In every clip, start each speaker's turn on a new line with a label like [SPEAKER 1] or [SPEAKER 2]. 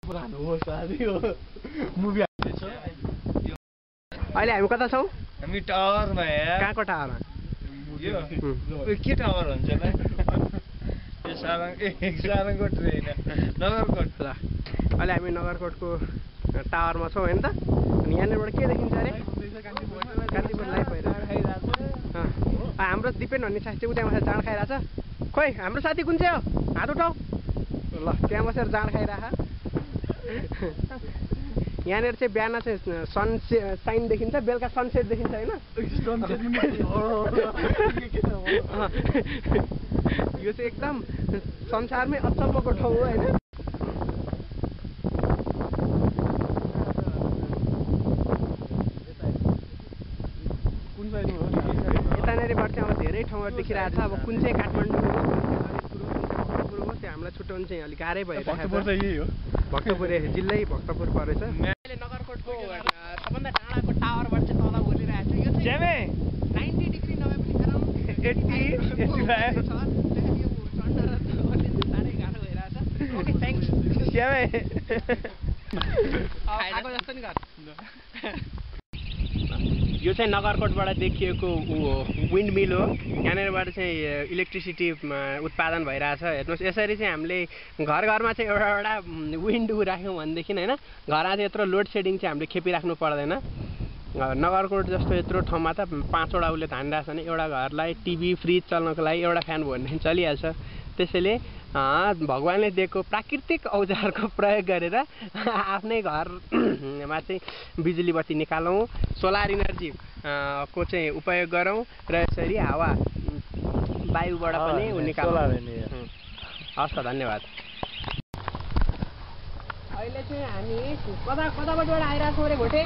[SPEAKER 1] पुरानो हो साथी हो मुभी हाल्दैछ
[SPEAKER 2] अहिले हामी कता छौँ
[SPEAKER 3] हामी टावरमा यार
[SPEAKER 2] कहाँको टावरमा
[SPEAKER 3] यो के टावर हुन्छ ल यो सारङको ट्रेन नगरकोट
[SPEAKER 2] ल अहिले हामी नगरकोटको टावरमा छौँ होइन त अनि यहाँनिरबाट के देखिन्छ अरे कान्तिपुर लाइभ भइरहेको हाम्रो दिपेन भन्ने साथी चाहिँ उता बसेर जाँड खाइरहेछ खोइ हाम्रो साथी कुन चाहिँ हो हात उठाऊ ल त्यहाँ बसेर जाँड खाइरह यहाँनिर चाहिँ बिहान चाहिँ साइन देखिन्छ बेलुका सनसेट देखिन्छ होइन यो चाहिँ एकदम संसारमै अचम्मको ठाउँ हो होइन यतानिरबाट चाहिँ अब धेरै ठाउँहरू देखिरहेको छ अब कुन चाहिँ काठमाडौँ हो भक्तपुर हो त्यो हामीलाई छुट्याउनु चाहिँ अलिक गाह्रै भइरहेको छ भक्तपुर जिल्लै भक्तपुर परेछ अहिले नगरकोटको सबभन्दा टाढाको टावरबाट चाहिँ तल बोलिरहेको छु यो चाहिँ 90 डिग्री नभए पनि अराउन्ड 80 छ यो चढ्न र ओर्लिन साह्रै गाह्रो भइरहेछ ओके थ्याङ्क्स
[SPEAKER 3] श्यामे
[SPEAKER 2] खाएको जस्तो नि गर यो चाहिँ नगरकोटबाट देखिएको विन्ड मिल हो यहाँनिरबाट चाहिँ इलेक्ट्रिसिटी उत्पादन भइरहेछ हेर्नुहोस् यसरी चाहिँ हामीले घर घरमा चाहिँ एउटा एउटा विन्ड राख्यौँ भनेदेखि होइन घरमा चाहिँ यत्रो लोड सेडिङ चाहिँ हामीले खेपिराख्नु पर्दैन नगरकोट जस्तो यत्रो ठाउँमा त 5 वटा उसले धानिरहेछ भने एउटा घरलाई टिभी फ्रिज चल्नको लागि एउटा फ्यान भयो भने चलिहाल्छ त्यसैले भगवानले दिएको प्राकृतिक औजारको प्रयोग गरेर आफ्नै घरमा चाहिँ बिजुली बत्ती निकालौँ सोलर इनर्जी को चाहिँ उपयोग गरौँ र यसरी हावा वायुबाट पनि निकालौँ हस् त धन्यवाद अहिले चाहिँ हामी कताबाट आइरहेको छौँ रे भोटे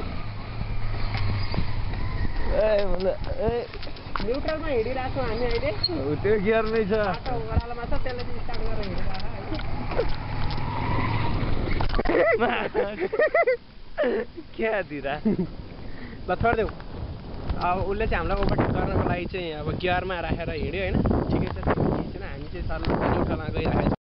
[SPEAKER 2] न्युट्रलमा हिँडिरहेको छौँ हामी अहिले
[SPEAKER 3] त्यो गियरमै छ
[SPEAKER 2] ओह्रालोमा छ त्यसलाई चाहिँ स्टार्ट गरेर हिँडिरहेको
[SPEAKER 3] क्या दिरा
[SPEAKER 2] ल छोडिदेऊ अब उसले चाहिँ हामीलाई ओभरटेक गर्नको लागि चाहिँ अब गियरमा राखेर हिँड्यो होइन ठिकै छ हामी चाहिँ सर न्युट्रलमा गइरहेको